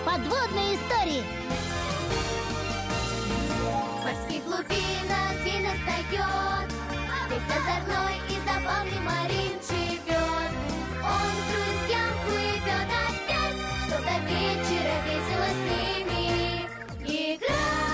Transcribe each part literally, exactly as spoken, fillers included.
Подводные истории. В морских глубинах день настает, здесь озорной и забавный Марин живет. Он к друзьям плывет опять, чтоб до вечера весело с ними играть.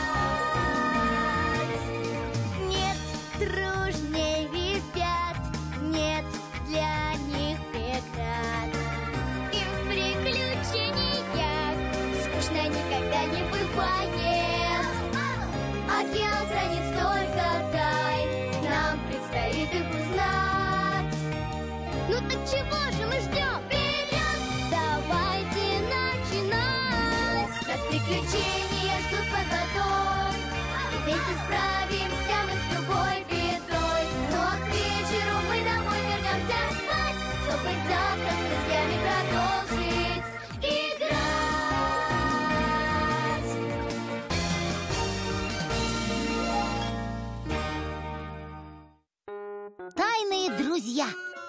Нет дружнее ребят, нет для них преград. И в приключениях скучно никогда не бывает. Океан хранит столько тайн, нам предстоит их узнать. Ну так чего же мы ждем? Вперед! Давайте начинать! Нас приключения ждут под водой, и вместе справимся мы с любой бедой. Ну а к вечеру мы домой вернемся спать, чтобы завтра с друзьями продолжить играть. Тайные друзья.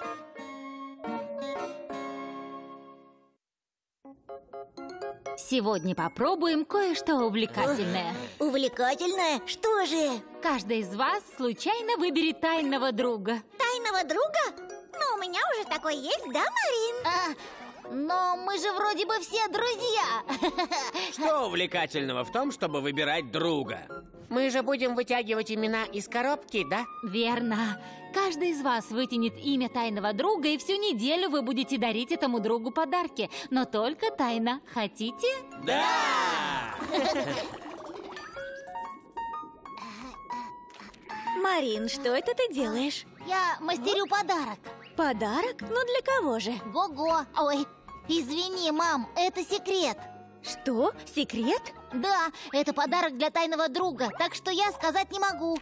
Сегодня попробуем кое-что увлекательное. Увлекательное? Что же? Каждый из вас случайно выберет тайного друга. Тайного друга? Ну, у меня уже такой есть, да, Марин? А, но мы же вроде бы все друзья. Что увлекательного в том, чтобы выбирать друга? Мы же будем вытягивать имена из коробки, да? Верно. Каждый из вас вытянет имя тайного друга, и всю неделю вы будете дарить этому другу подарки. Но только тайно. Хотите? Да! Марин, что это ты делаешь? Я мастерю подарок. Подарок? Ну для кого же? Го-го. Ой, извини, мам, это секрет. Что? Секрет? Да, это подарок для тайного друга, так что я сказать не могу.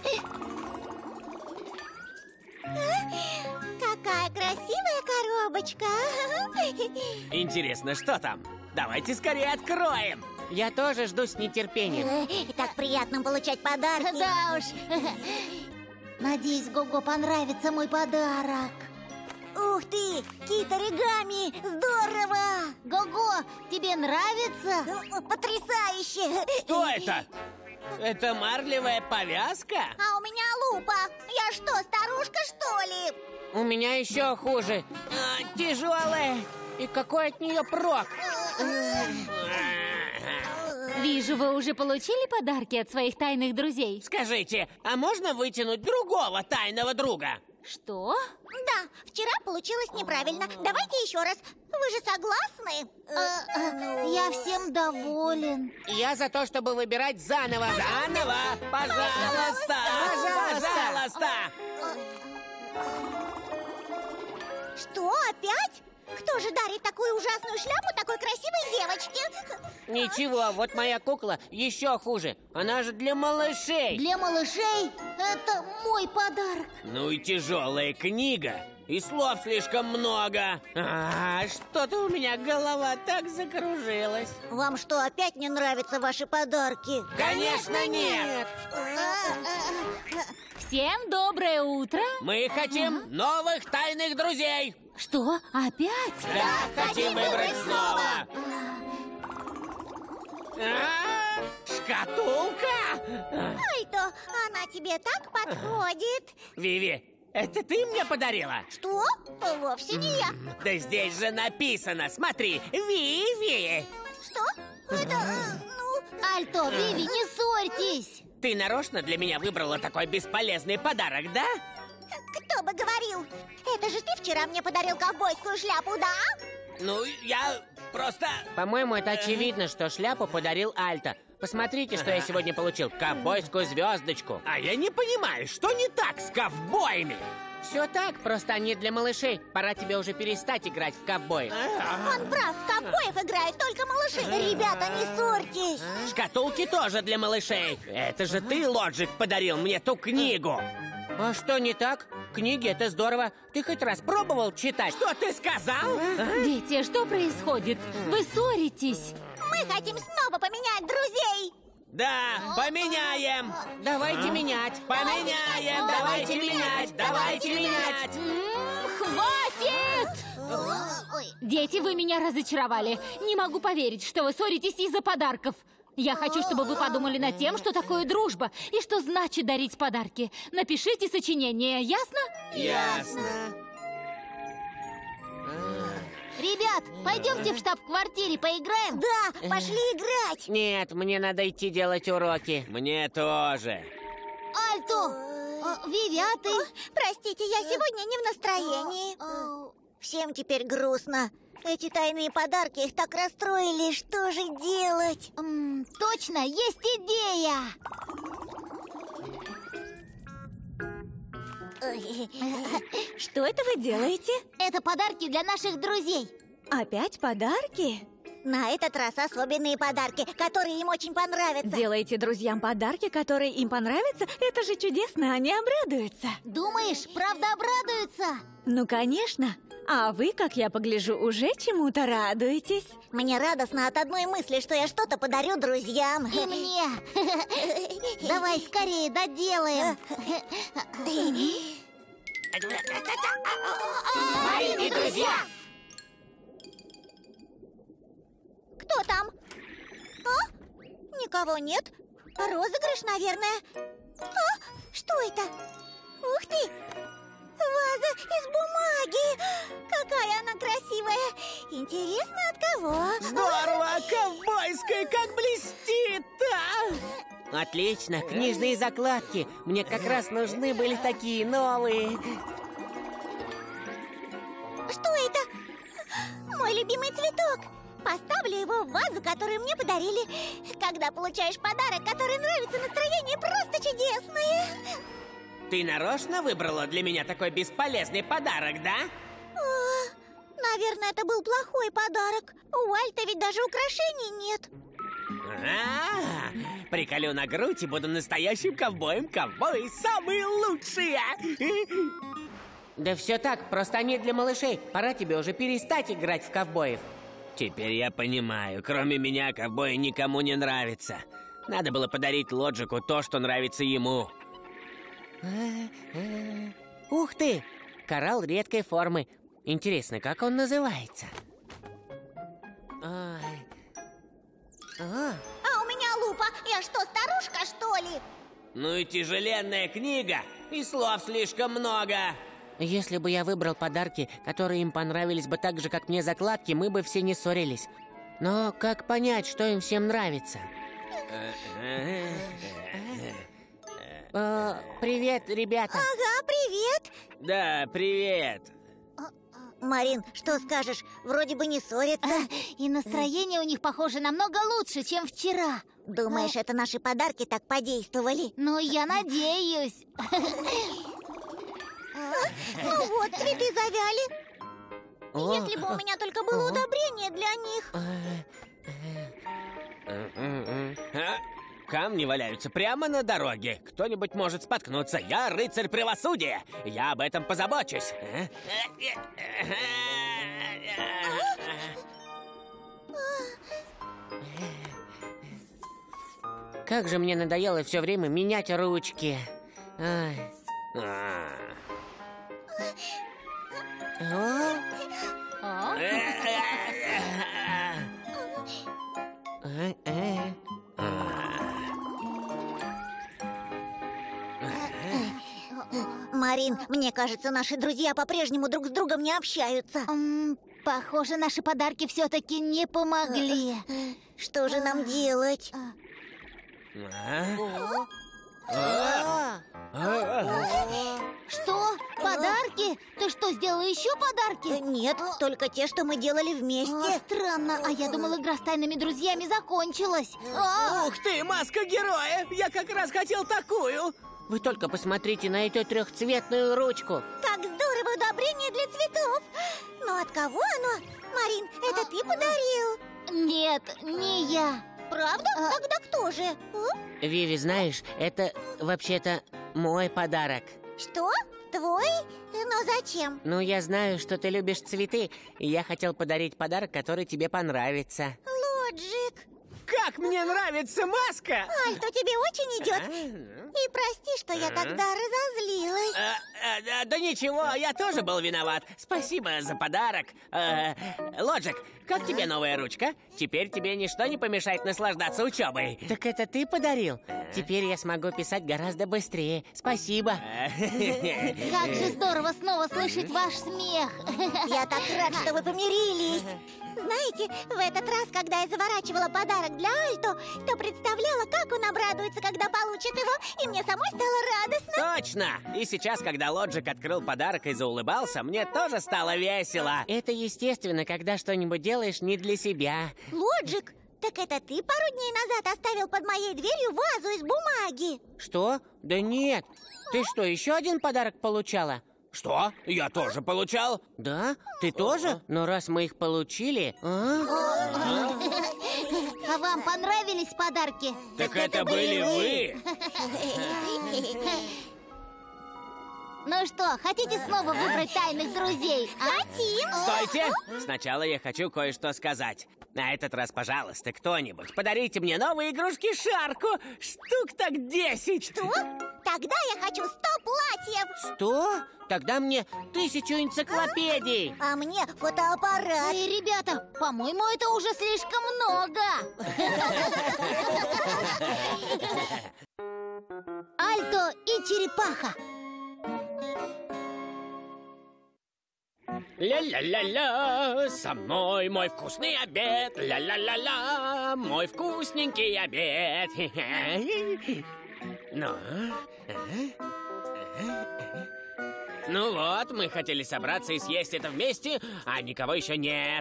Какая красивая коробочка. Интересно, что там? Давайте скорее откроем. Я тоже жду с нетерпением. Так приятно получать подарки. Да уж. Надеюсь, Го-го понравится мой подарок. Ух ты, кит-оригами! Здорово! Го-го, тебе нравится? Потрясающе! Что это? Это марлевая повязка? А у меня лупа. Я что, старушка, что ли? У меня еще хуже. А, тяжелая. И какой от нее прок? Вижу, вы уже получили подарки от своих тайных друзей. Скажите, а можно вытянуть другого тайного друга? Что? Да, вчера получилось неправильно. Давайте еще раз. Вы же согласны? Я всем доволен. Я за то, чтобы выбирать заново. Заново? Пожалуйста! Пожалуйста! Что, опять? Кто же дарит такую ужасную шляпу такой красивой девочке? Ничего, вот моя кукла еще хуже. Она же для малышей. Для малышей? Это мой подарок. Ну и тяжелая книга. И слов слишком много. А, что-то у меня голова так закружилась. Вам что, опять не нравятся ваши подарки? Конечно, нет! Всем доброе утро. Мы хотим новых тайных друзей. Что, опять? Да, хотим выбрать снова. А, шкатулка? Альто, она тебе так подходит. Виви, это ты мне подарила? Что? Вовсе не я. Да здесь же написано, смотри, Виви. Что? Это, э, ну... Альто, Виви, не ссорьтесь. Ты нарочно для меня выбрала такой бесполезный подарок, да? Кто бы говорил? Это же ты вчера мне подарил ковбойскую шляпу, да? Ну, я просто... По-моему, это очевидно, что шляпу подарил Альто. Посмотрите, что я сегодня получил. Ковбойскую звездочку. А я не понимаю, что не так с ковбоями? Все так, просто они для малышей. Пора тебе уже перестать играть в ковбоев. Он прав, в ковбоев играют только малыши. Ребята, не ссорьтесь. Шкатулки тоже для малышей. Это же ты, Лоджик, подарил мне ту книгу. А что не так? Книги — это здорово. Ты хоть раз пробовал читать? Что ты сказал? Дети, что происходит? Вы ссоритесь. Мы хотим снова поменять друзей. Да, поменяем. Давайте менять. Поменяем, давайте менять, давайте менять. М, Хватит! Ой. Дети, вы меня разочаровали. Не могу поверить, что вы ссоритесь из-за подарков. Я хочу, чтобы вы подумали над тем, что такое дружба и что значит дарить подарки. Напишите сочинение, ясно? Ясно. Ребят, пойдемте в штаб-квартире поиграем. Да, пошли играть. Нет, мне надо идти делать уроки. Мне тоже. Альто! Виви, а ты? Простите, я сегодня не в настроении. Всем теперь грустно. Эти тайные подарки их так расстроили. Что же делать? Точно, есть идея. Что это вы делаете? Это подарки для наших друзей. Опять подарки? На этот раз особенные подарки, которые им очень понравятся. Делаете друзьям подарки, которые им понравятся? Это же чудесно, они обрадуются. Думаешь, правда обрадуются? Ну, конечно. А вы, как я погляжу, уже чему-то радуетесь. Мне радостно от одной мысли, что я что-то подарю друзьям. И мне. Давай скорее доделаем. Марин и друзья! Кто там? А? Никого нет. Розыгрыш, наверное. А? Что это? Ух ты! Ваза из бумаги! Какая она красивая! Интересно, от кого? Здорово! Ковбойская, как блестит! А? Отлично, книжные закладки. Мне как раз нужны были такие новые. Что это? Мой любимый цветок! Поставлю его в вазу, которую мне подарили. Когда получаешь подарок, который нравится, настроение просто чудесное. Ты нарочно выбрала для меня такой бесполезный подарок, да? О, наверное, это был плохой подарок. У Альта ведь даже украшений нет. А, приколю на грудь и буду настоящим ковбоем. Ковбои самые лучшие! Да все так, просто они для малышей. Пора тебе уже перестать играть в ковбоев. Теперь я понимаю, кроме меня ковбои никому не нравится. Надо было подарить Лоджику то, что нравится ему. Ух ты! Коралл редкой формы. Интересно, как он называется? Ой. А, А у меня лупа. Я что, старушка, что ли? Ну и тяжеленная книга, и слов слишком много. если бы я выбрал подарки, которые им понравились бы так же, как мне закладки, мы бы все не ссорились. Но как понять, что им всем нравится? Э, привет, ребята. Ага, привет. Да, привет. Марин, что скажешь? Вроде бы не ссорятся. И настроение у них, похоже, намного лучше, чем вчера. Думаешь, это наши подарки так подействовали? Ну, я надеюсь. Ну вот, цветы завяли. Если бы у меня только было удобрение для них. А? Камни валяются прямо на дороге. Кто-нибудь может споткнуться. Я рыцарь правосудия. Я об этом позабочусь. Как же мне надоело все время менять ручки. Ай. О? Э, э. Марин, мне кажется, наши друзья по-прежнему друг с другом не общаются. Похоже, наши подарки все-таки не помогли. Что же нам делать? Что? Подарки? Ты что, сделала еще подарки? Нет, только те, что мы делали вместе. Странно, а я думала, игра с тайными друзьями закончилась. Ух ты, маска героя! Я как раз хотел такую! Вы только посмотрите на эту трехцветную ручку. Как здорово, удобрение для цветов. Но от кого оно? Марин, это ты подарил? Нет, не я. Правда? Тогда кто же? Виви, знаешь, это вообще-то мой подарок. Что? Твой? Но зачем? Ну, я знаю, что ты любишь цветы, и я хотел подарить подарок, который тебе понравится. Лоджик. как мне нравится маска! Альто, тебе очень идет. И прости, что я тогда разозлилась. А, а, да, да ничего, я тоже был виноват. Спасибо за подарок. А, Лоджик, как тебе новая ручка? Теперь тебе ничто не помешает наслаждаться учебой. Так это ты подарил? Теперь я смогу писать гораздо быстрее. Спасибо. Как же здорово снова слышать ваш смех. Я так рад, что вы помирились. Знаете, в этот раз, когда я заворачивала подарок для Альто, то представляла, как он обрадуется, когда получит его, и мне самой стало радостно. Точно! И сейчас, когда Лоджик открыл подарок и заулыбался, мне тоже стало весело. Это естественно, когда что-нибудь делаешь не для себя. Лоджик, так это ты пару дней назад оставил под моей дверью вазу из бумаги? Что? Да нет. Ты что, еще один подарок получала? Что? Я тоже получал? Да? Ты тоже? Но раз мы их получили... А? А вам понравились подарки? Так это были вы! Ну что, хотите снова выбрать тайных друзей? а? Хотим! Стойте! Сначала я хочу кое-что сказать. На этот раз, пожалуйста, кто-нибудь, подарите мне новые игрушки-шарку! Штук так десять! Что? Тогда я хочу сто платьев! Сто? Тогда мне тысячу энциклопедий. А мне фотоаппарат! Эй, ребята, по-моему, это уже слишком много. Альто и черепаха. Ля-ля-ля-ля, со мной мой вкусный обед. Ля-ля-ля-ля, мой вкусненький обед. Ну, ну вот, мы хотели собраться и съесть это вместе, а никого еще нет.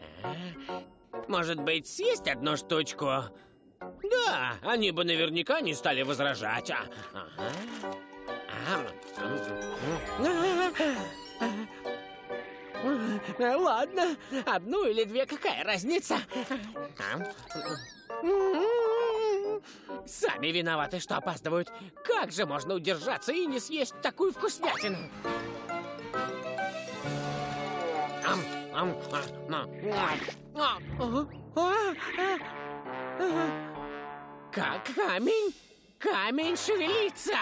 Может быть, съесть одну штучку? Да, они бы наверняка не стали возражать. А, ага. Ладно, одну или две, какая разница? Сами виноваты, что опаздывают. Как же можно удержаться и не съесть такую вкуснятину? Как камень? Камень шевелится!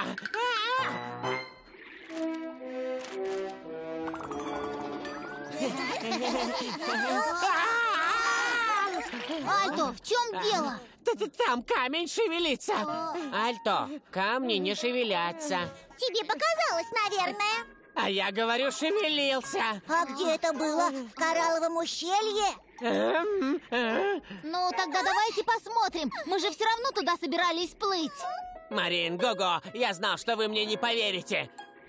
Альто, в чем дело? Там камень шевелится. Альто, камни не шевелятся. Тебе показалось, наверное. А я говорю, шевелился. А где это было? В Коралловом ущелье? Ну, тогда давайте посмотрим. Мы же все равно туда собирались плыть. Марин, Гого, я знал, что вы мне не поверите.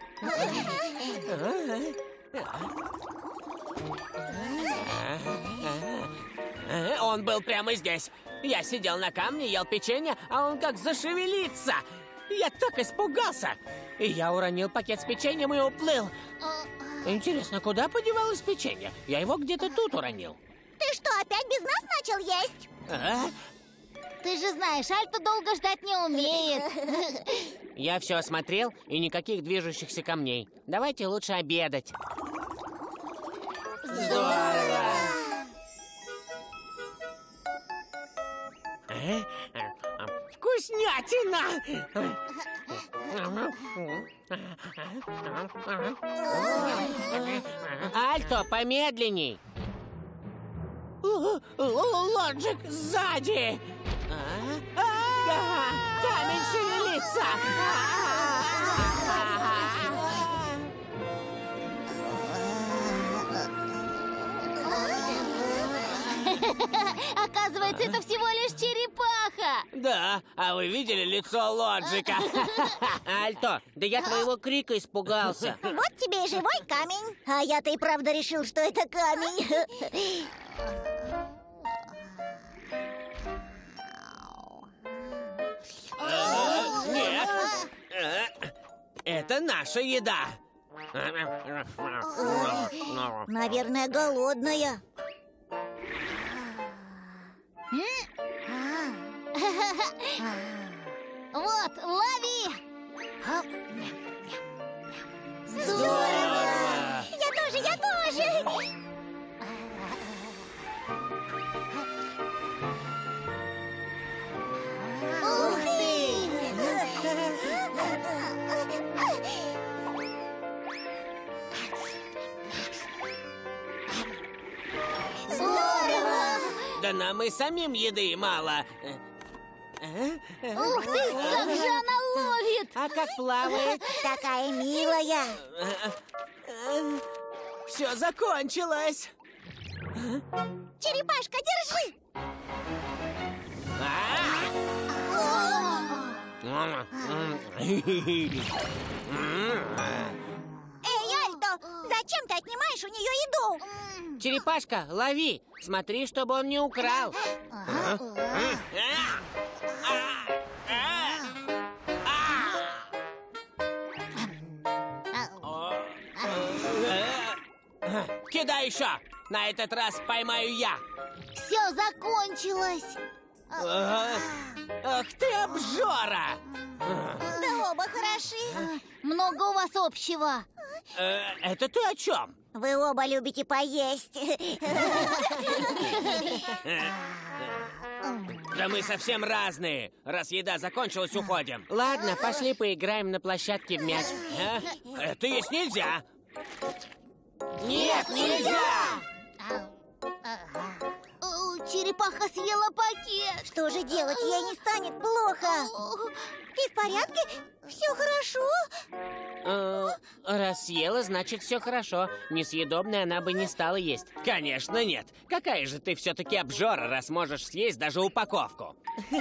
Он был прямо здесь. Я сидел на камне, ел печенье, а он как зашевелится. Я так испугался. И я уронил пакет с печеньем и уплыл. Интересно, куда подевалось печенье? Я его где-то тут уронил. Ты что, опять без нас начал есть? А? Ты же знаешь, Альто долго ждать не умеет. Я все осмотрел, и никаких движущихся камней. Давайте лучше обедать. Здорово! Вкуснятина! Альто, помедленней. Лоджик сзади! Да, камень шевелится! Оказывается, это всего лишь черепаха. Да, а вы видели лицо Лоджика? Альто, да я твоего крика испугался. Вот тебе и живой камень. А я-то и правда решил, что это камень. Нет, это наша еда. Наверное, голодная. Вот, лови! Здорово! Я тоже, я тоже! Да нам и самим еды мало. Ух ты, как же она ловит! А как плавает? Такая милая. Все закончилось. Черепашка, держи! Эй, Альто, зачем ты отнимаешь у нее еду? Черепашка, лови! Смотри, чтобы он не украл. Кидай еще! На этот раз поймаю я. Все закончилось. Ах ты, обжора! Да оба хороши. Много у вас общего. Э, Это ты о чем? Вы оба любите поесть. Да мы совсем разные. Раз еда закончилась, уходим. Ладно, пошли поиграем на площадке в мяч. А? Это есть нельзя. Нет, нельзя! Черепаха съела пакет. Что же делать? Ей не станет плохо. Ты в порядке? Все хорошо? Э, Раз съела, значит, все хорошо. Несъедобной она бы не стала есть. Конечно, нет. Какая же ты все-таки обжора, раз можешь съесть даже упаковку.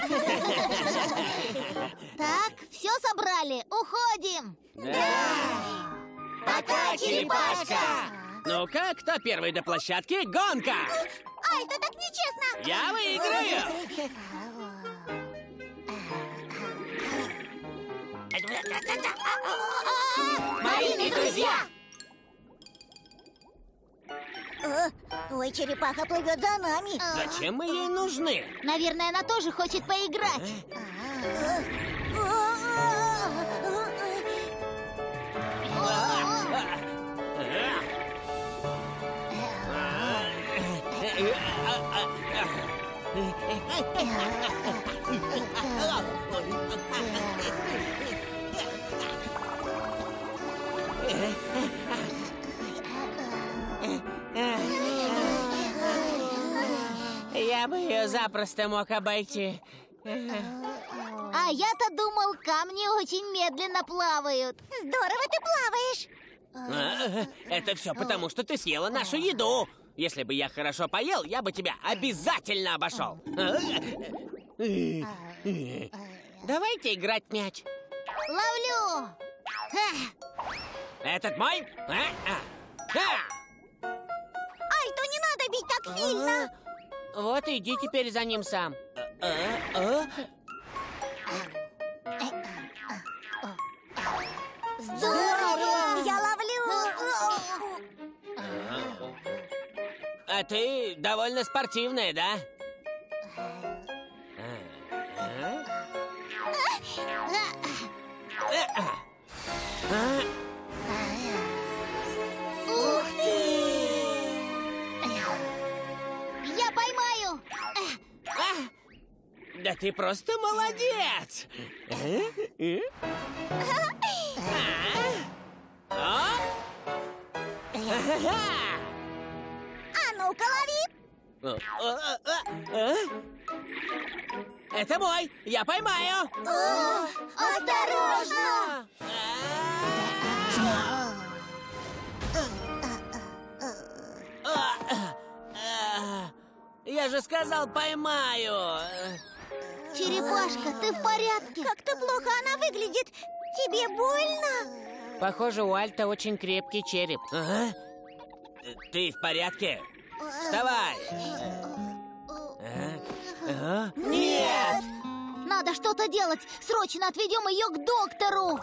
Так, все собрали. Уходим. Пока, черепашка! Ну-ка, кто первый до площадки? Гонка! Альто, так нечестно. Я выиграю! Мои друзья! Э, Ой, черепаха плывет за нами. Зачем мы ей нужны? Наверное, она тоже хочет поиграть. Я бы ее запросто мог обойти. А я-то думал, камни очень медленно плавают. Здорово ты плаваешь. А, Это все потому, что ты съела нашу еду. Если бы я хорошо поел, я бы тебя обязательно обошел. Давайте играть в мяч. Ловлю. Этот мой? А, а, а. Альто, не надо бить так сильно. Вот иди теперь за ним сам. Здорово. Я ловлю. А ты довольно спортивная, да? Ух ты! Я поймаю. Да ты просто молодец! А? А ну-ка, лови. Это мой! Я поймаю! О, осторожно! Я же сказал, поймаю! Черепашка, ты в порядке? Как-то плохо она выглядит. Тебе больно? Похоже, у Альта очень крепкий череп. Ага. Ты в порядке? Вставай! А? Нет! Надо что-то делать. Срочно отведем ее к доктору.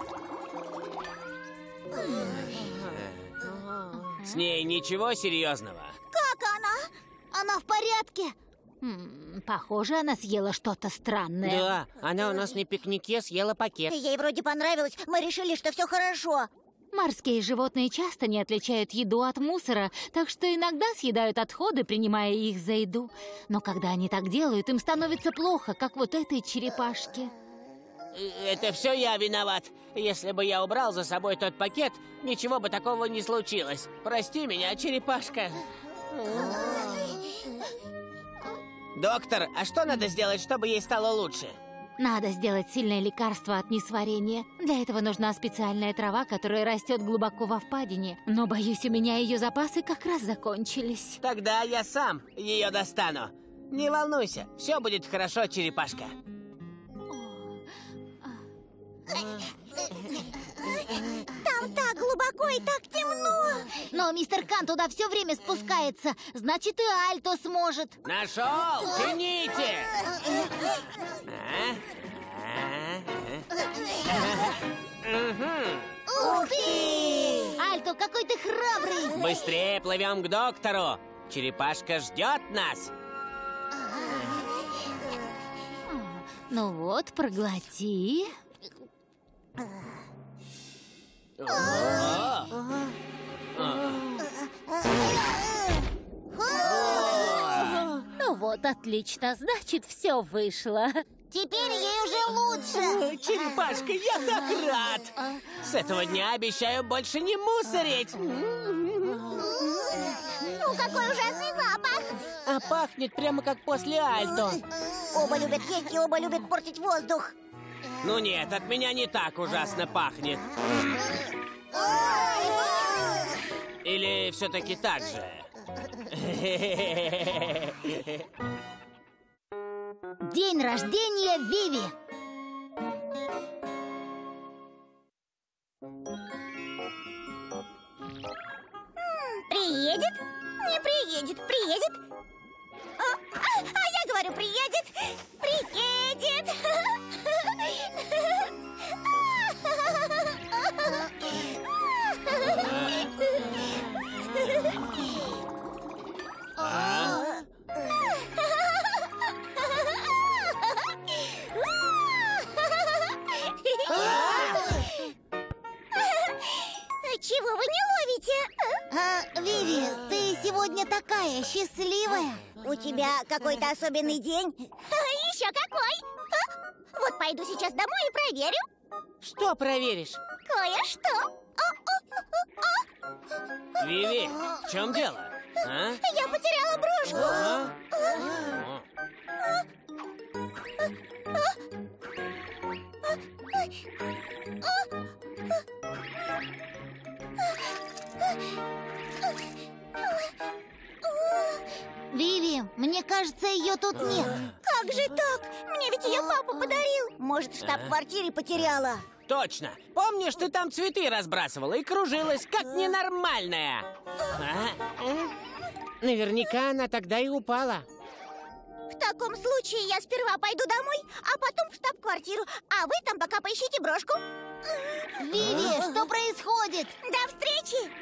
С ней ничего серьезного? Как она? Она в порядке? М, Похоже, она съела что-то странное. Да, она у нас на пикнике съела пакет. Ей вроде понравилось. Мы решили, что все хорошо. Морские животные часто не отличают еду от мусора, так что иногда съедают отходы, принимая их за еду. Но когда они так делают, им становится плохо, как вот этой черепашке. Это все я виноват. Если бы я убрал за собой тот пакет, ничего бы такого не случилось. Прости меня, черепашка. Доктор, а что надо сделать, чтобы ей стало лучше? Надо сделать сильное лекарство от несварения. Для этого нужна специальная трава, которая растет глубоко во впадине. Но, боюсь, у меня ее запасы как раз закончились. Тогда я сам ее достану. Не волнуйся, все будет хорошо, черепашка. Там так глубоко и так темно. Но мистер Кан туда все время спускается. Значит, и Альто сможет. Нашел! Тяните! Ух ты! Альто, какой ты храбрый! Быстрее плывем к доктору! Черепашка ждет нас! Ну вот, проглоти. Ну вот, отлично, значит, все вышло. Теперь ей уже лучше. Черепашка, я так рад! С этого дня обещаю больше не мусорить! Ну, какой ужасный запах! А пахнет прямо как после Альто. Оба любят есть и оба любят портить воздух. Ну нет, от меня не так ужасно пахнет. Или все-таки так же? День рождения Виви. Приедет? Не приедет. Приедет? А, а, а я говорю, приедет. Приедет. Чего вы не ловите? А, Виви, ты сегодня такая счастливая. У тебя какой-то особенный день? Еще какой? А? Вот пойду сейчас домой и проверю. Что проверишь? Кое-что. Виви, в чем дело? А? Я потеряла брошку. А? Виви, мне кажется, ее тут нет. Как же так? Мне ведь ее папа подарил. Может, в штаб-квартире потеряла. Точно! Помнишь, ты там цветы разбрасывала и кружилась, как ненормальная? Наверняка она тогда и упала. В таком случае я сперва пойду домой, а потом в штаб-квартиру, а вы там пока поищите брошку. Виви, что происходит? До встречи!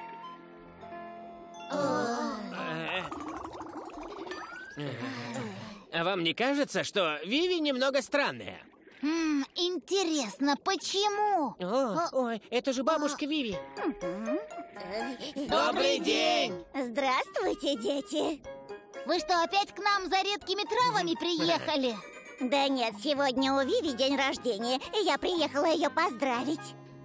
А вам не кажется, что Виви немного странная? М, интересно, почему? О, ой, это же бабушка Виви. Добрый день! Здравствуйте, дети. Вы что, опять к нам за редкими травами приехали? Да нет, сегодня у Виви день рождения, и я приехала ее поздравить.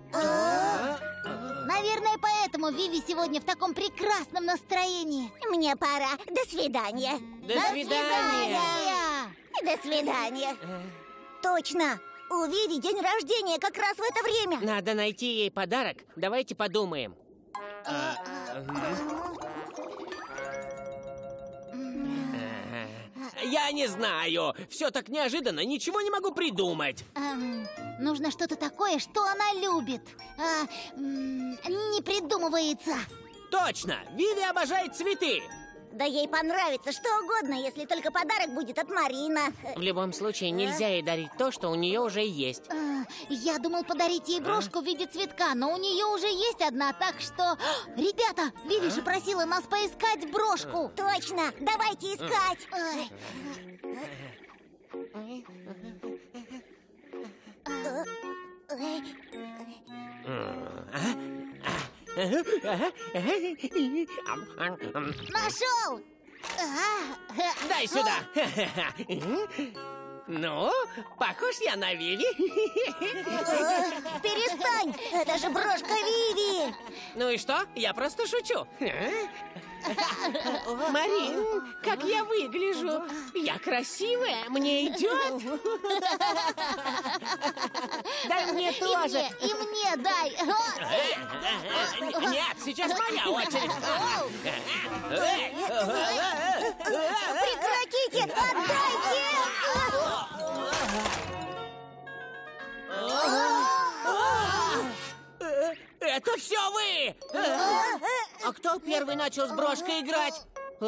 Наверное, поэтому Виви сегодня в таком прекрасном настроении. Мне пора. До свидания. До свидания. До свидания. Точно. У Виви день рождения как раз в это время. Надо найти ей подарок. Давайте подумаем. Я не знаю. Все так неожиданно, ничего не могу придумать. Эм, нужно что-то такое, что она любит. А, м, не придумывается. Точно! Виви обожает цветы. Да ей понравится что угодно, если только подарок будет от Марина. В любом случае, нельзя ей дарить то, что у нее уже есть. А, я думал подарить ей брошку в виде цветка, но у нее уже есть одна, так что... Ребята, Виви же просила нас поискать брошку. Точно, давайте искать. Ой. Нашел! Дай сюда. Ну, похож я на Виви. Перестань! Это же брошка Виви! Ну и что? Я просто шучу. Марин, как я выгляжу? Я красивая, мне идет. Дай мне тоже. И мне дай. Нет, сейчас моя очередь. Прекратите! Отдайте! Это все вы! А кто первый начал с брошкой играть?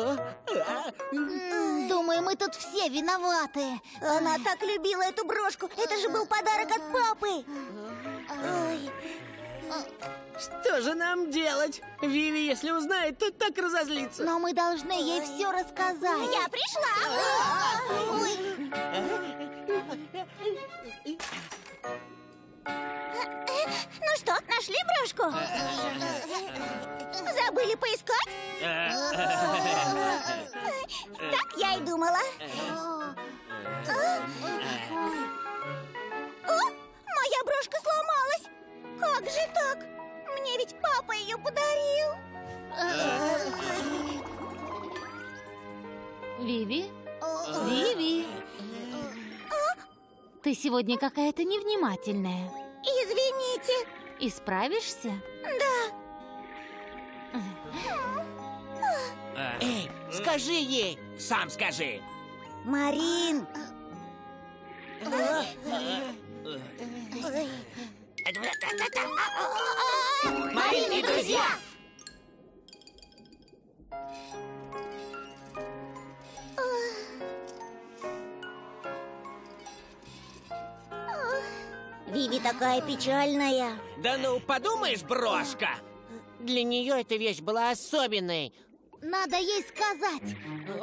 Думаю, мы тут все виноваты. Она так любила эту брошку. Это же был подарок от папы. Ой. Что же нам делать? Виви, если узнает, то так разозлится. Но мы должны ей все рассказать. Я пришла. Ой. Ну что, нашли брошку? Забыли поискать? Так я и думала. О, моя брошка сломалась. Как же так? Мне ведь папа ее подарил. Виви? Виви? Ты сегодня какая-то невнимательная. Извините. Исправишься? Да. Эй, скажи ей. Сам скажи. Марин. Марин и друзья! Виви такая печальная. Да ну, подумаешь, брошка! Для нее эта вещь была особенной. Надо ей сказать.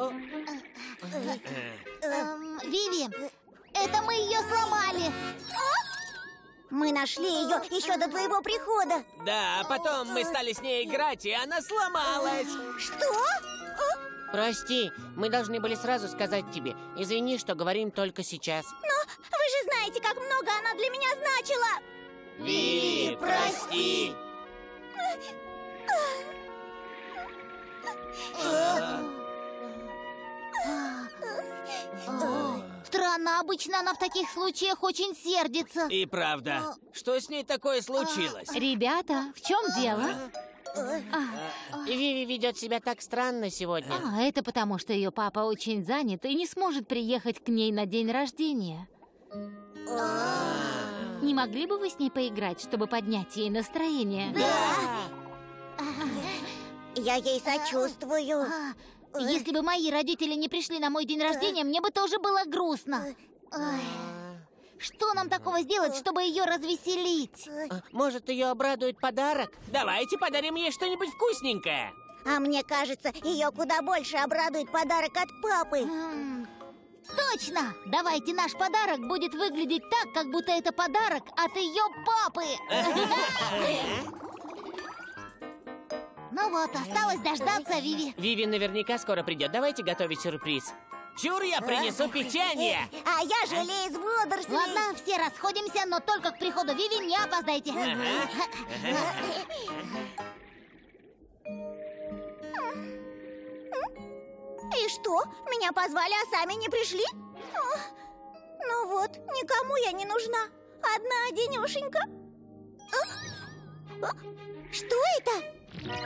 Эм, Виви, это мы ее сломали. Мы нашли ее еще до твоего прихода. Да, а потом мы стали с ней играть, и она сломалась. Что? Прости, мы должны были сразу сказать тебе. Извини, что говорим только сейчас. Но вы же знаете, как много она для меня значила. Ви, прости. Странно, обычно она в таких случаях очень сердится. И правда, что с ней такое случилось? Ребята, в чем дело? Виви ведет себя так странно сегодня. А, это потому, что ее папа очень занят и не сможет приехать к ней на день рождения. Не могли бы вы с ней поиграть, чтобы поднять ей настроение? Я ей сочувствую. Если бы мои родители не пришли на мой день рождения, мне бы тоже было грустно. Ой. Что нам такого сделать, чтобы ее развеселить? А, Может, ее обрадует подарок? Давайте подарим ей что-нибудь вкусненькое. А мне кажется, ее куда больше обрадует подарок от папы. М, Точно! Давайте наш подарок будет выглядеть так, как будто это подарок от ее папы. Ну вот, осталось дождаться Виви. Виви наверняка скоро придет. Давайте готовить сюрприз. Чур, я принесу печенье. А я желе из водорослей. Ладно, все расходимся, но только к приходу Виви не опоздайте. И что? Меня позвали, а сами не пришли? О, ну вот, никому я не нужна. Одна-одинешенька. А? А? Что это?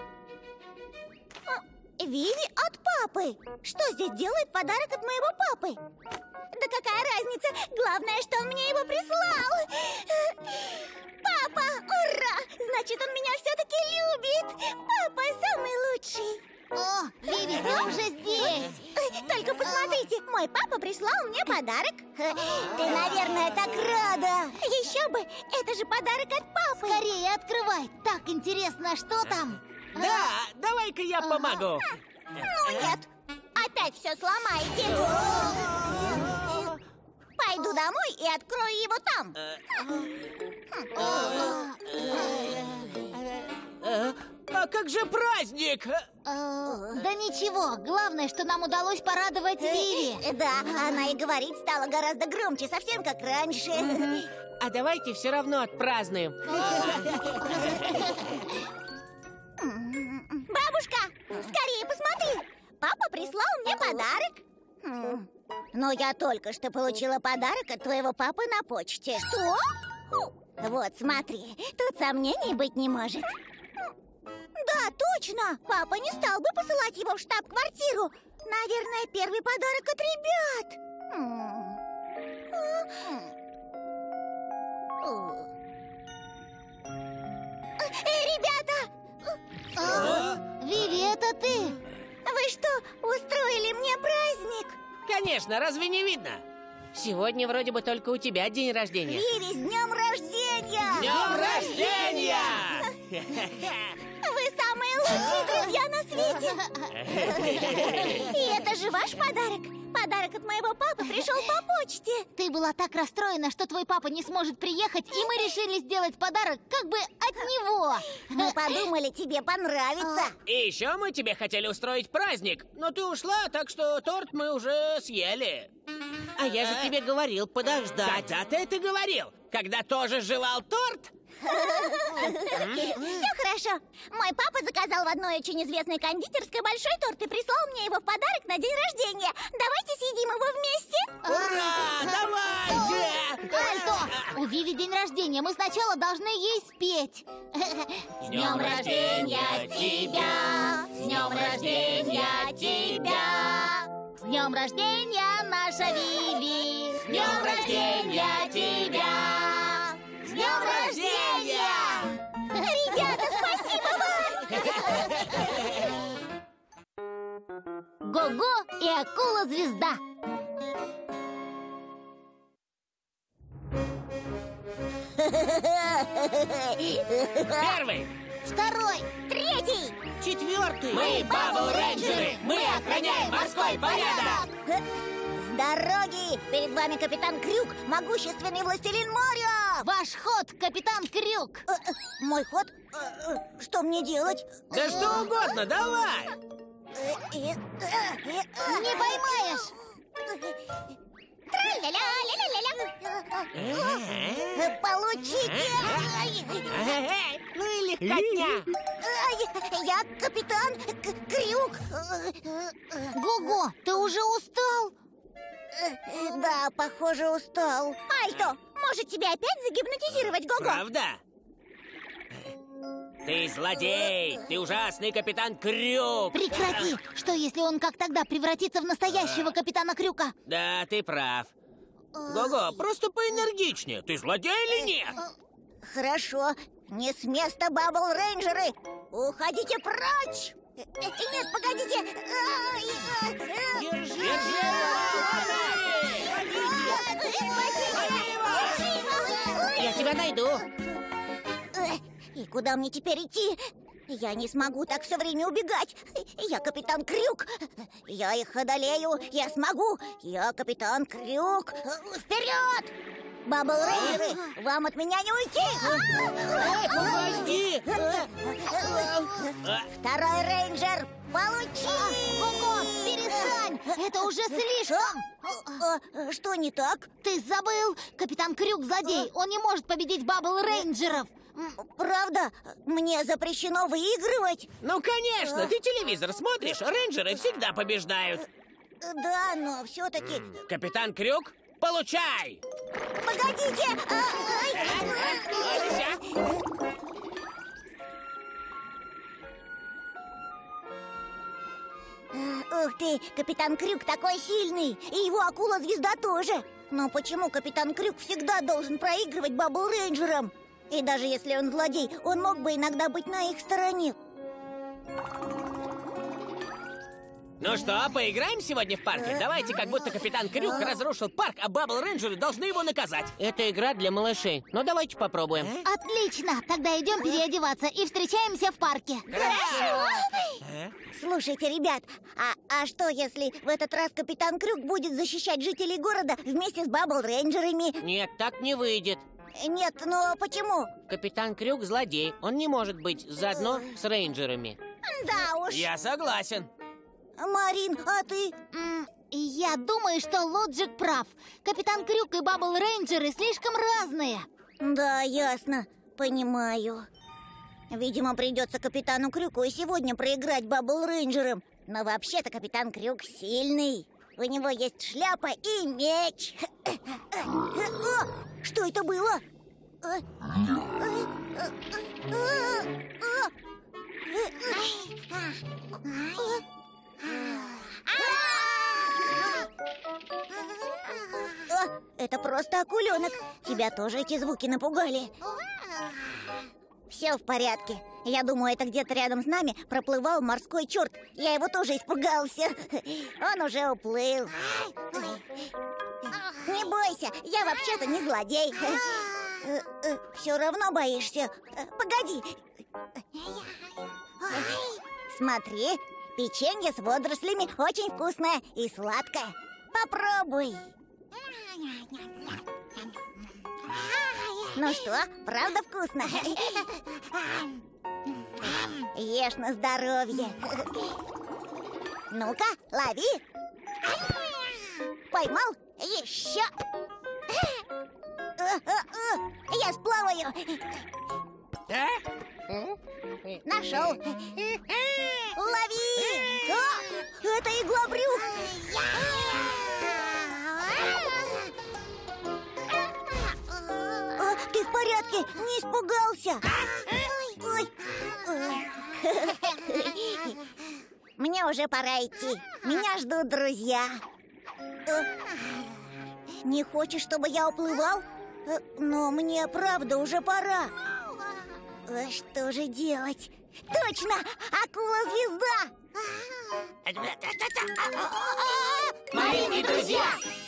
А, Виви от папы. Что здесь делает подарок от моего папы? Да какая разница? Главное, что он мне его прислал. Папа, ура! Значит, он меня все-таки любит. Папа самый лучший. О, Виви, ты уже здесь. Только посмотрите, мой папа прислал мне подарок. Ты, наверное, так рада. Еще бы, это же подарок от папы. Скорее открывай. Так интересно, что там? Да, давай-ка я помогу. Ну нет, опять все сломаете. Пойду домой и открою его там. А, а как же праздник? Э, Да ничего, главное, что нам удалось порадовать Виви. Да, она и говорить стала гораздо громче, совсем как раньше. А давайте все равно отпразднуем. Бабушка, скажи подарок? Хм. Но я только что получила подарок от твоего папы на почте. Что? Вот, смотри, тут сомнений быть не может. Да, точно! Папа не стал бы посылать его в штаб-квартиру. Наверное, первый подарок от ребят. Эй, ребята! Виви, это ты? Вы что, устроили мне праздник? Конечно, разве не видно? Сегодня вроде бы только у тебя день рождения. Виви, с днем рождения! С днем рождения! Вы самые лучшие друзья на свете! И это же ваш подарок? Подарок от моего папы пришел по почте. Ты была так расстроена, что твой папа не сможет приехать, и мы решили сделать подарок как бы от него. Мы подумали, тебе понравится. И еще мы тебе хотели устроить праздник, но ты ушла, так что торт мы уже съели. А я же тебе говорил подождать. Когда ты это говорил? Когда тоже жевал торт? Все хорошо. Мой папа заказал в одной очень известной кондитерской большой торт и прислал мне его в подарок на день рождения. Давайте съедим его вместе. Ура! Давайте! Альто, у Виви день рождения. Мы сначала должны ей спеть. С днем рождения тебя! С днем рождения тебя! С днем рождения, наша Виви! С днем рождения тебя! С днем рождения! Ребята, спасибо вам! Го-го и акула-звезда! Первый! Второй! Третий! Четвертый. Мы Бабл-рейнджеры! Мы охраняем морской порядок! С дороги! Перед вами капитан Крюк, могущественный властелин моря! Ваш ход, капитан Крюк! Э, э, Мой ход? Э, э, Что мне делать? Да что угодно, давай! Э, э, э, э, Не поймаешь! Тра-ля-ля-ля-ля-ля. Получите! Эй, ну и легкотня. Ай, Я капитан К- Крюк. Го-го, ты уже устал? Да, похоже, устал. Альто, может тебя опять загипнотизировать, Го-го? Правда? Ты злодей! Ты ужасный капитан Крюк! Прекрати! Что, если он, как тогда, превратится в настоящего капитана Крюка? Да, ты прав. Го-го, просто поэнергичнее. Ты злодей или нет? Хорошо. Не с места, Бабл-рейнджеры! Уходите прочь! Э, э, Нет, погодите! Ай, а, э, Держи. Держи! Я тебя найду. Эх, И куда мне теперь идти? Я не смогу так все время убегать. Я капитан Крюк. Я их одолею. Я смогу. Я капитан Крюк. Вперед! Бабл-рейнджеры, вам от меня не уйти! Подожди. Второй рейнджер, получи! Го-го, перестань! Это уже слишком! А, Что не так? Ты забыл? Капитан Крюк злодей. Он не может победить Бабл-рейнджеров. Правда? Мне запрещено выигрывать? Ну, конечно, ты телевизор смотришь, рейнджеры всегда побеждают. Да, но все-таки... Капитан Крюк, получай! Погодите! А, ай. Ух ты, капитан Крюк такой сильный, и его акула-звезда тоже. Но почему капитан Крюк всегда должен проигрывать Бабл-рейнджерам? И даже если он злодей, он мог бы иногда быть на их стороне. Ну что, поиграем сегодня в парке? Давайте, как будто капитан Крюк разрушил парк, а Бабл-рейнджеры должны его наказать. Это игра для малышей. Но давайте попробуем. Отлично! Тогда идем переодеваться и встречаемся в парке. Хорошо! Слушайте, ребят, а, а что, если в этот раз капитан Крюк будет защищать жителей города вместе с Бабл-рейнджерами? Нет, так не выйдет. Нет, но почему? Капитан Крюк злодей. Он не может быть заодно с рейнджерами. Да уж. Я согласен. Марин, а ты? М, Я думаю, что Лоджик прав. Капитан Крюк и Бабл-рейнджеры слишком разные. Да, ясно. Понимаю. Видимо, придется капитану Крюку и сегодня проиграть Бабл-рейнджерам. Но вообще-то капитан Крюк сильный. У него есть шляпа и меч. О, что это было? Это просто акуленок. Тебя тоже эти звуки напугали. Все в порядке. Я думаю, это где-то рядом с нами проплывал морской черт. Я его тоже испугался. Он уже уплыл. Не бойся, я вообще-то не злодей. Все равно боишься. Погоди. Смотри, печенье с водорослями очень вкусное и сладкое. Попробуй. Ну что, правда вкусно? Ешь на здоровье. Ну-ка, лови. Поймал? Еще. Я сплаваю. Нашел. Лови. О, это иглобрюх. О, ты в порядке? Не испугался? Ой. Мне уже пора идти. Меня ждут друзья. Не хочешь, чтобы я уплывал? Но мне правда уже пора. Что же делать? Точно! Акула-звезда! Мои друзья!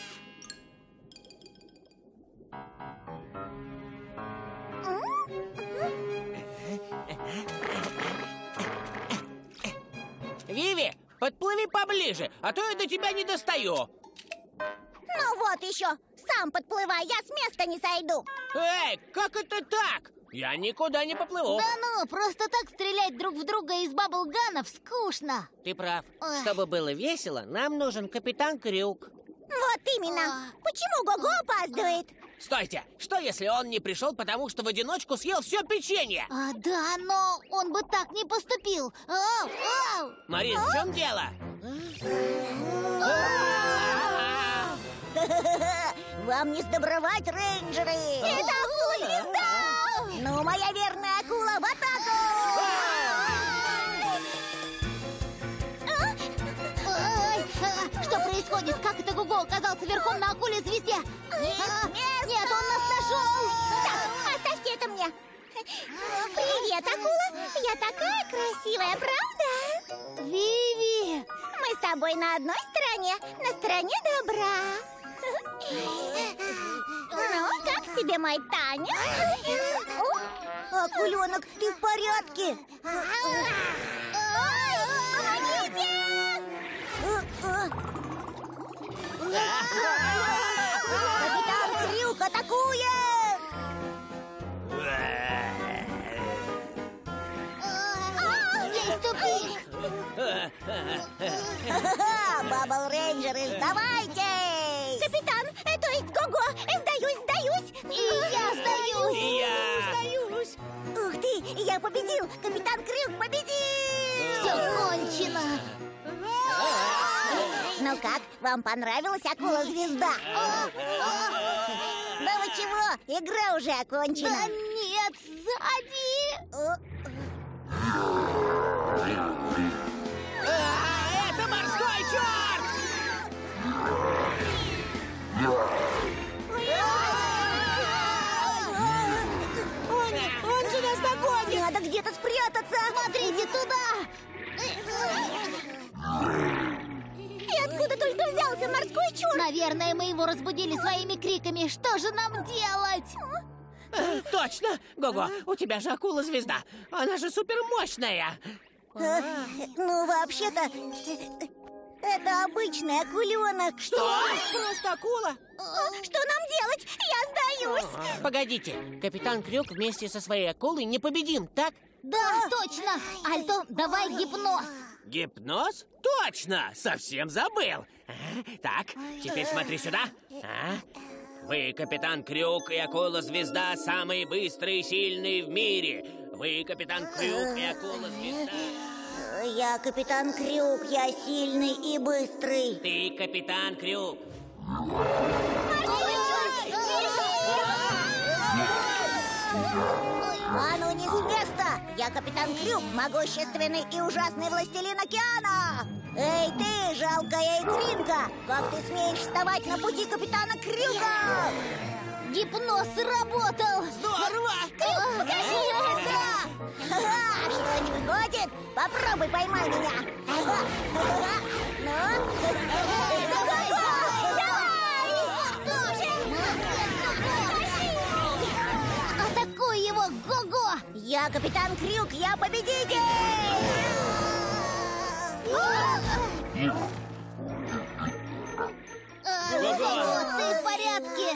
Виви, подплыви поближе, а то я до тебя не достаю. Ну вот еще, сам подплывай, я с места не сойду. Эй, как это так? Я никуда не поплыву. Да ну, просто так стрелять друг в друга из баблганов скучно. Ты прав. Ой. Чтобы было весело, нам нужен капитан Крюк. Вот именно. Почему Гого опаздывает? Стойте, что если он не пришел, потому что в одиночку съел все печенье? А, да, но он бы так не поступил. Ау, ау. Марин, в чем дело? Вам не сдобровать, рейнджеры! Это акула-звезда! Ну, моя верная акула, в атаку! Ой, а, что происходит? Как это Гуго оказался верхом на акуле-звезде? А, нет, он нас нашел! Так, оставьте это мне! Привет, акула! Я такая красивая, правда? Виви! Мы с тобой на одной стороне, на стороне добра. Ну, как тебе мой танец? О, акуленок, ты в порядке? Помогите! Капитан Крюк атакует! Здесь тупик! Бабл Рейнджеры, сдавайтесь! Капитан, э, то есть Гого, сдаюсь, сдаюсь! И я сдаюсь! И я. Сдаюсь! Ух ты, я победил! Капитан Крюк победил! Все кончено! Ну как, вам понравилась акула-звезда? Да вы чего, игра уже Да окончена! нет, сзади! А, это морской черт! Он, он же нас догонит! Надо где-то спрятаться! Смотрите туда! И откуда только взялся морской черт? Наверное, мы его разбудили своими криками. Что же нам делать? Э, Точно! Гого, у тебя же акула-звезда. Она же супермощная. Э, Ну, вообще-то, это обычный акуленок. Что? Просто акула? Что нам делать? Я сдаюсь. Погодите, капитан Крюк вместе со своей акулой непобедим, так? Да, точно! Альто, давай гипноз! Гипноз? Точно! Совсем забыл. А, Так, теперь смотри сюда. А? Вы, капитан Крюк и акула-звезда, самые быстрые и сильные в мире. Вы, капитан Крюк и акула-звезда. Я капитан Крюк, я сильный и быстрый. Ты капитан Крюк. А ну не с места! Я капитан Крюк, могущественный и ужасный властелин океана! Эй ты, жалкая икринка! Как ты смеешь вставать на пути капитана Крюка? Гипноз сработал! Здорово! Крюк, покажи это! Ха-ха, что не выходит? Попробуй поймай меня! Ага, ага. Ну? Атакуй его, го-го! Я капитан Крюк, я победитель! Го-го! Ты в порядке?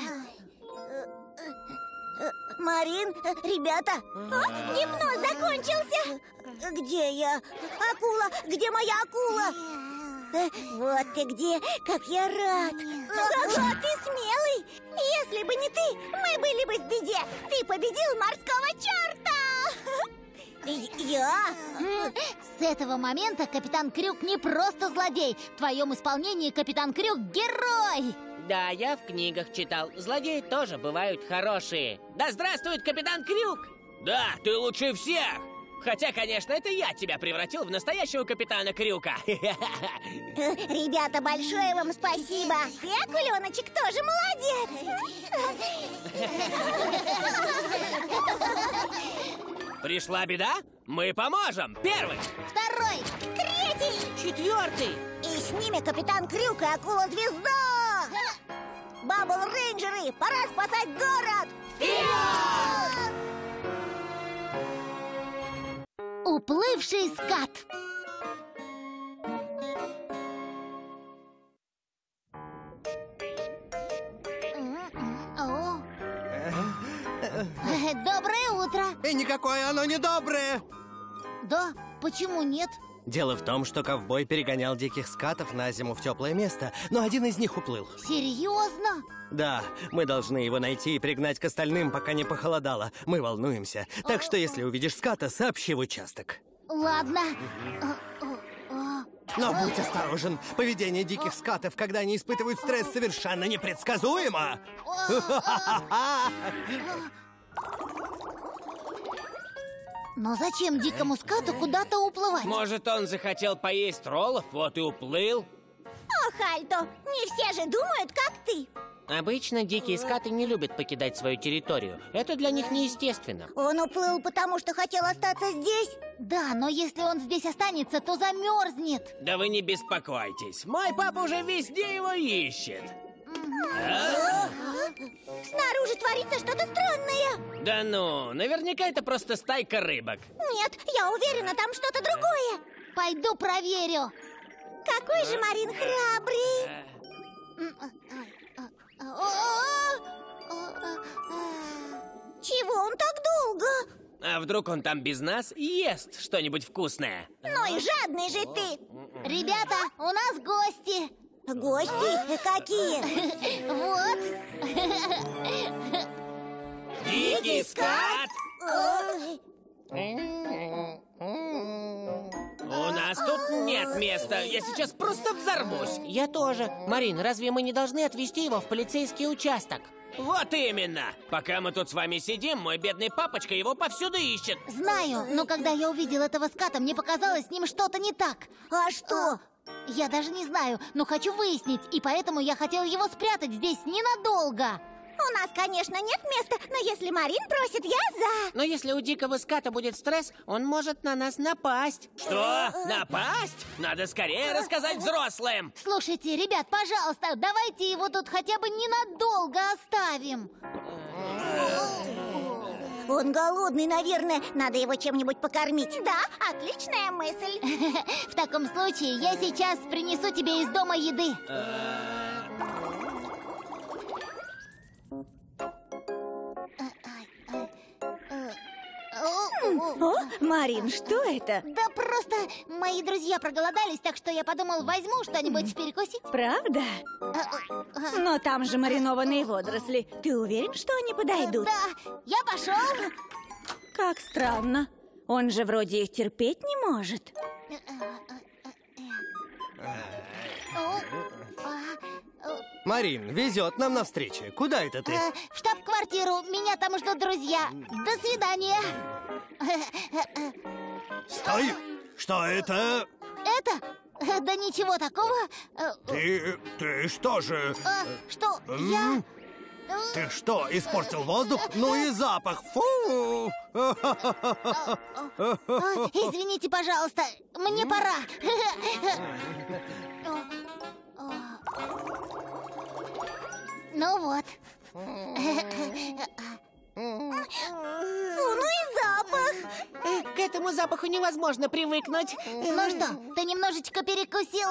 Марин, ребята! О, гипноз закончился! Где я? Акула! Где моя акула? Э, Вот ты где! Как я рад! Ого, ты смелый! Если бы не ты, мы были бы в беде! Ты победил морского черта! Я? С этого момента капитан Крюк не просто злодей. В твоем исполнении капитан Крюк герой. Да, я в книгах читал. Злодеи тоже бывают хорошие. Да здравствует капитан Крюк! Да, ты лучше всех! Хотя, конечно, это я тебя превратил в настоящего капитана Крюка. Ребята, большое вам спасибо! Ты, акуленочек, тоже молодец! Пришла беда? Мы поможем! Первый! Второй! Третий! Четвертый! И с ними капитан Крюк и акула-звезда! Бабл-рейнджеры, пора спасать город! Вперед! Уплывший скат. О. Доброе утро! И никакое оно не доброе! Да, почему нет? Дело в том, что ковбой перегонял диких скатов на зиму в теплое место, но один из них уплыл. Серьезно? Да, мы должны его найти и пригнать к остальным, пока не похолодало. Мы волнуемся. Так что, если увидишь ската, сообщи в участок. Ладно. Но будь осторожен. Поведение диких скатов, когда они испытывают стресс, совершенно непредсказуемо. Но зачем дикому скату куда-то уплывать? Может, он захотел поесть роллов, вот и уплыл? О, Хальто, не все же думают, как ты. Обычно дикие скаты не любят покидать свою территорию. Это для них неестественно. Он уплыл, потому что хотел остаться здесь? Да, но если он здесь останется, то замерзнет. Да вы не беспокойтесь. Мой папа уже везде его ищет. Снаружи творится что-то странное. Да ну, наверняка это просто стайка рыбок. Нет, я уверена, там что-то другое. Пойду проверю. Какой же Марин храбрый. Чего он так долго? А вдруг он там без нас ест что-нибудь вкусное? Ну и жадный же ты. Ребята, у нас гости. Гости? Какие? Вот. Дикий скат! У нас тут нет места. Я сейчас просто взорвусь. Я тоже. Марин, разве мы не должны отвезти его в полицейский участок? Вот именно. Пока мы тут с вами сидим, мой бедный папочка его повсюду ищет. Знаю, но когда я увидела этого ската, мне показалось, с ним что-то не так. А что? Я даже не знаю, но хочу выяснить, и поэтому я хотела его спрятать здесь ненадолго. У нас, конечно, нет места, но если Марин просит, я за. Но если у дикого ската будет стресс, он может на нас напасть. Что? Напасть? Надо скорее рассказать взрослым. Слушайте, ребят, пожалуйста, давайте его тут хотя бы ненадолго оставим. Он голодный, наверное. Надо его чем-нибудь покормить. Да, отличная мысль. В таком случае я сейчас принесу тебе из дома еды. О, Марин, что это? Да просто мои друзья проголодались, так что я подумал, возьму что-нибудь перекусить. Правда? Но там же маринованные водоросли. Ты уверен, что они подойдут? Да, я пошел. Как странно. Он же вроде их терпеть не может. Марин, везет нам навстречу. Куда это ты? Э, В штаб-квартиру. Меня там ждут друзья. До свидания. Стой! Что это? Это? Э, Да ничего такого. Э, Ты... ты что же? э, Что? Я... Ты что, испортил воздух? Ну и запах! Фу! Э, Извините, пожалуйста. Мне пора. Ну вот. Фу, ну и запах. К этому запаху невозможно привыкнуть. Ну что, ты немножечко перекусил?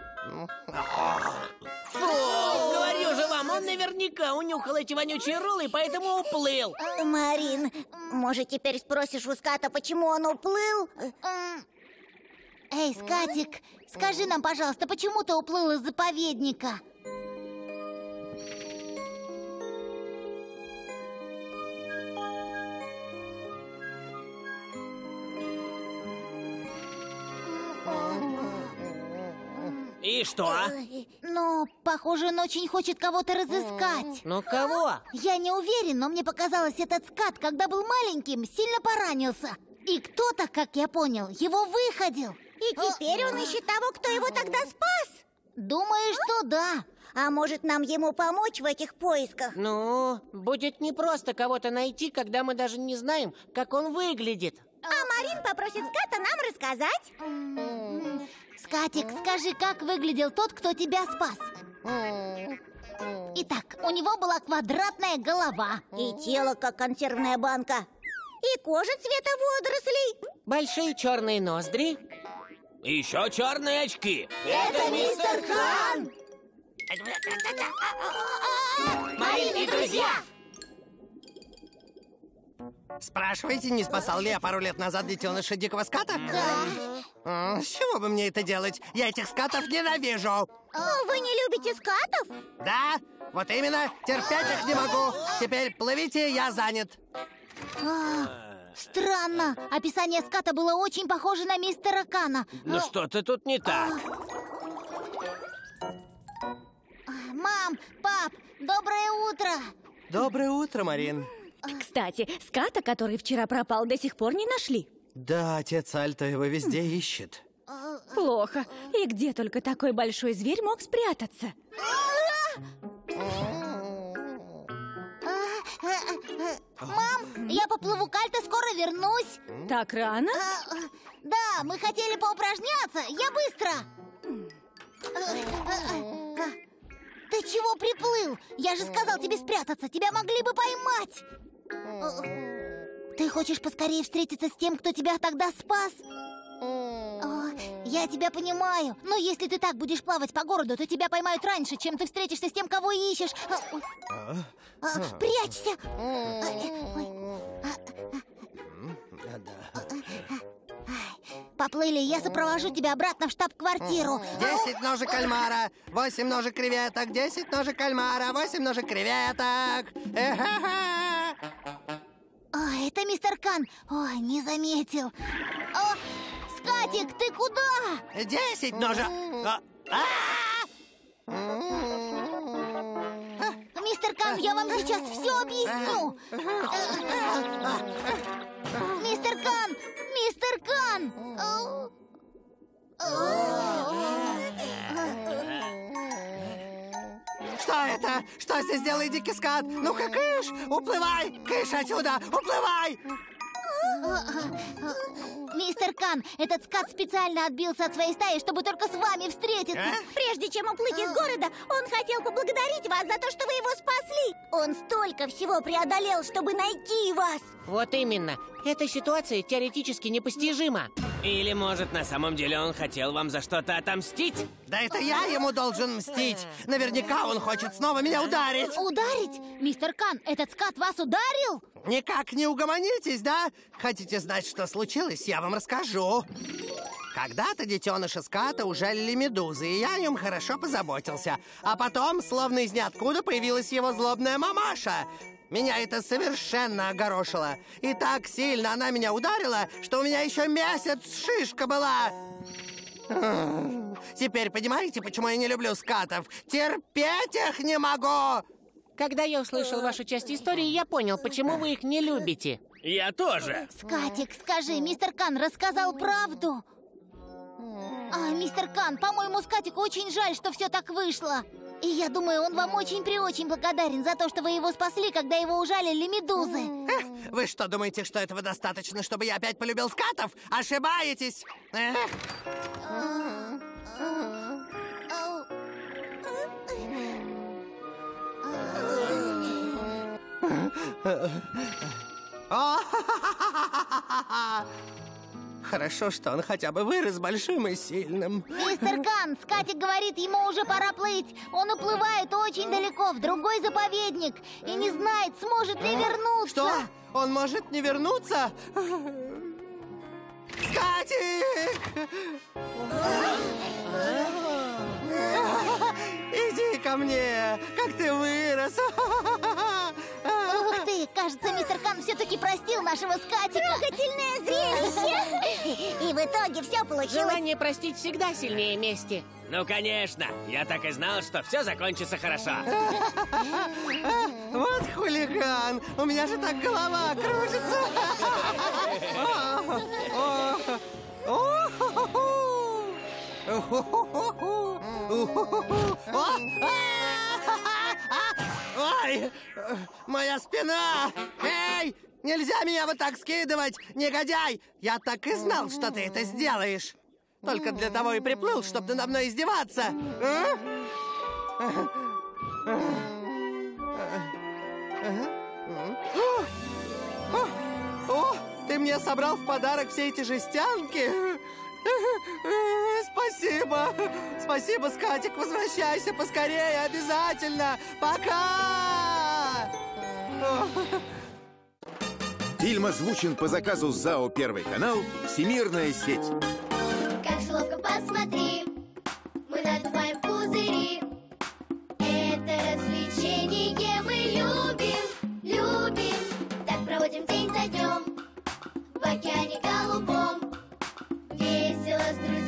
Фу, говорю же вам, он наверняка унюхал эти вонючие роллы, поэтому уплыл. Марин, может, теперь спросишь у ската, почему он уплыл? М. Эй, Скатик, скажи нам, пожалуйста, почему ты уплыл из заповедника? И что? Ну, похоже, он очень хочет кого-то разыскать. Ну кого? Я не уверен, но мне показалось, этот скат, когда был маленьким, сильно поранился. И кто-то, как я понял, его выходил. И теперь он ищет того, кто его тогда спас? Думаю, что да. А может, нам ему помочь в этих поисках? Ну, будет непросто кого-то найти, когда мы даже не знаем, как он выглядит. А Марин попросит ската нам рассказать. Скатик, скажи, как выглядел тот, кто тебя спас? Итак, у него была квадратная голова. И тело, как консервная банка. И кожа цвета водорослей. Большие черные ноздри. И еще черные очки. Это мистер Кан! Марин и друзья! Спрашиваете, не спасал ли я пару лет назад детеныша дикого ската? Да. С чего бы мне это делать? Я этих скатов ненавижу. О, вы не любите скатов? Да, вот именно, терпеть их не могу. Теперь плывите, я занят. Странно. Описание ската было очень похоже на мистера Кана. Ну что-то тут не так. Мам, пап, доброе утро. Доброе утро, Марин. Кстати, ската, который вчера пропал, до сих пор не нашли. Да, отец Альто его везде ищет. Плохо. И где только такой большой зверь мог спрятаться? Мам, я поплыву к Альто, скоро вернусь. Так рано? А, Да, мы хотели поупражняться. Я быстро. Ты чего приплыл? Я же сказал тебе спрятаться. Тебя могли бы поймать. Ты хочешь поскорее встретиться с тем, кто тебя тогда спас? О, я тебя понимаю. Но если ты так будешь плавать по городу, то тебя поймают раньше, чем ты встретишься с тем, кого ищешь. А, а, Прячься. Поплыли, я сопровожу тебя обратно в штаб-квартиру. Десять ножек кальмара, восемь ножек креветок, десять ножек кальмара, восемь ножек креветок. Эхе-хе. О, это мистер Кан. Ой, не заметил. О, Скатик, ты куда? Десять ножек. А, а! Мистер Кан, я вам сейчас все объясню. Мистер Кан! Мистер Кан! Что это? Что здесь делает дикий скат? Ну-ка, кыш! Уплывай! Кыш отсюда! Уплывай! Мистер Кан, этот скат специально отбился от своей стаи, чтобы только с вами встретиться. А? Прежде чем уплыть из города, он хотел поблагодарить вас за то, что вы его спасли. Он столько всего преодолел, чтобы найти вас. Вот именно. Эта ситуация теоретически непостижима. Или, может, на самом деле он хотел вам за что-то отомстить? Да это я ему должен мстить. Наверняка он хочет снова меня ударить. Ударить? Мистер Кан, этот скат вас ударил? Никак не угомонитесь, да? Хотите знать, что случилось? Я вам расскажу. Когда-то детеныша ската ужалили медузы, и я о нем хорошо позаботился. А потом, словно из ниоткуда, появилась его злобная мамаша. Меня это совершенно огорошило. И так сильно она меня ударила, что у меня еще месяц шишка была. Теперь понимаете, почему я не люблю скатов? Терпеть их не могу! Когда я услышал вашу часть истории, я понял, почему вы их не любите. Я тоже. Скатик, скажи, мистер Кан рассказал правду? А, мистер Кан, по-моему, Скатику очень жаль, что все так вышло. И я думаю, он вам очень-преочень благодарен за то, что вы его спасли, когда его ужалили медузы. Эх, вы что, думаете, что этого достаточно, чтобы я опять полюбил скатов? Ошибаетесь! Эх. О, хорошо, что он хотя бы вырос большим и сильным. Мистер Кан, Скатик говорит, ему уже пора плыть. Он уплывает очень далеко, в другой заповедник. И не знает, сможет ли вернуться. Что? Он может не вернуться? Скатик! Иди ко мне, как ты вырос. Ух ты, кажется, мистер Кан все-таки простил нашего Скатика. Трогательное зрелище! И в итоге все получилось. Желание простить всегда сильнее мести. Ну, конечно. Я так и знал, что все закончится хорошо. Вот хулиган! У меня же так голова кружится! Ой! Моя спина! Эй! Нельзя меня вот так скидывать, негодяй! Я так и знал, что ты это сделаешь. Только для того и приплыл, чтобы надо мной издеваться. О, ты мне собрал в подарок все эти жестянки? Спасибо! Спасибо, Скатик, возвращайся поскорее, обязательно! Пока! Фильм озвучен по заказу ЗАО «Первый канал» «Всемирная сеть». Как же ловко, посмотри, мы надуваем пузыри. Это развлечение мы любим, любим. Так проводим день за днем в океане голубом. Весело с друзьями.